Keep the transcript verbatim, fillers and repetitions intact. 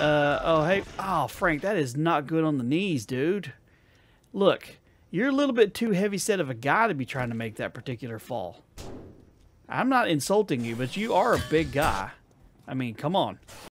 Uh, oh, hey. Oh, Frank, that is not good on the knees, dude. Look, you're a little bit too heavy set of a guy to be trying to make that particular fall. I'm not insulting you, but you are a big guy. I mean, come on.